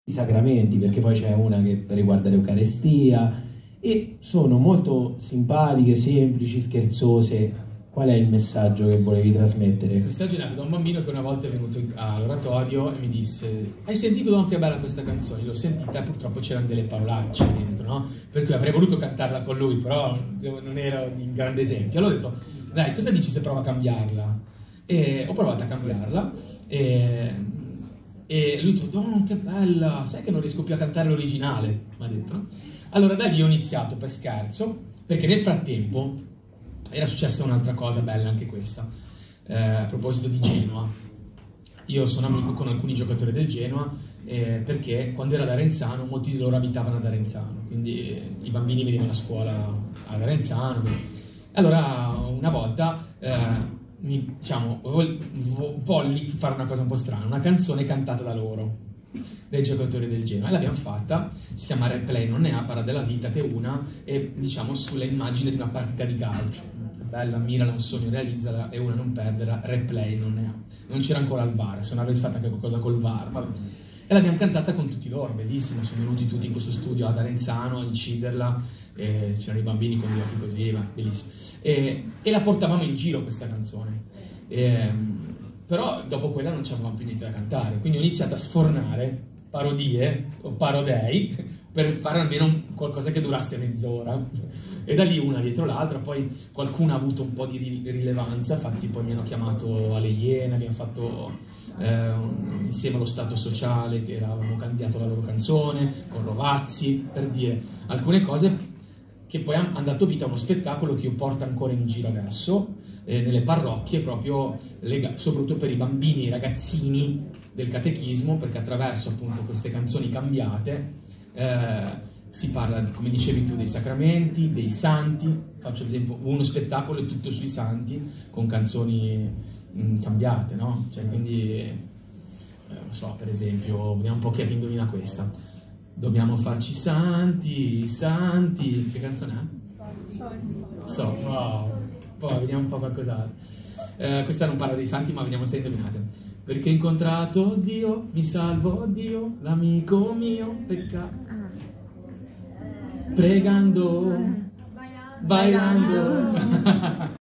i sacramenti, perché poi c'è una che riguarda l'Eucarestia, e sono molto simpatiche, semplici, scherzose. Qual è il messaggio che volevi trasmettere? Il messaggio è nato da un bambino che una volta è venuto all'oratorio e mi disse: hai sentito Don che bella questa canzone? L'ho sentita e purtroppo c'erano delle parolacce dentro, no? Per cui avrei voluto cantarla con lui, però non ero di grande esempio. Allora ho detto: dai, cosa dici se provo a cambiarla? E ho provato a cambiarla e lui ha detto: Don, che bella, sai che non riesco più a cantare l'originale, mi ha detto, no? Allora da lì ho iniziato per scherzo, perché nel frattempo era successa un'altra cosa bella anche questa. A proposito di Genoa, io sono amico con alcuni giocatori del Genoa perché quando ero ad Arenzano molti di loro abitavano ad Arenzano, quindi i bambini venivano a scuola ad Arenzano. Allora una volta volli fare una cosa un po' strana, una canzone cantata da loro, dei giocatori del Genoa, e l'abbiamo fatta. Si chiama Replay non ne ha, parla della vita che una e diciamo sulla immagine di una partita di calcio, bella, mirala un sogno, realizzala, e una non perderà, Replay non ne ha. Non c'era ancora il VAR, se non avrei fatto anche qualcosa col VAR, vabbè. E l'abbiamo cantata con tutti loro, bellissimo, sono venuti tutti in questo studio ad Arenzano a inciderla, c'erano i bambini con gli occhi così, bellissimo, e la portavamo in giro questa canzone. Però dopo quella non c'avevamo più niente da cantare, quindi ho iniziato a sfornare parodie o parodei per fare almeno qualcosa che durasse mezz'ora, e da lì una dietro l'altra. Poi qualcuno ha avuto un po' di rilevanza, infatti poi mi hanno chiamato alle Iene, abbiamo fatto insieme allo Stato Sociale, che avevamo cambiato la loro canzone con Rovazzi, per dire alcune cose, che poi hanno dato vita a uno spettacolo che io porto ancora in giro adesso nelle parrocchie, proprio soprattutto per i bambini e i ragazzini del catechismo, perché attraverso appunto queste canzoni cambiate si parla, come dicevi tu, dei sacramenti, dei santi. Faccio ad esempio uno spettacolo è tutto sui santi con canzoni cambiate, no? Cioè, quindi non so, per esempio, vediamo un po' chi è che indovina questa. Dobbiamo farci santi, santi, che canzone è? Wow. Poi vediamo un po' qualcos'altro. Questa non parla dei santi, ma vediamo se indovinate. Perché ho incontrato Dio, mi salvo Dio, l'amico mio, pregando, bailando.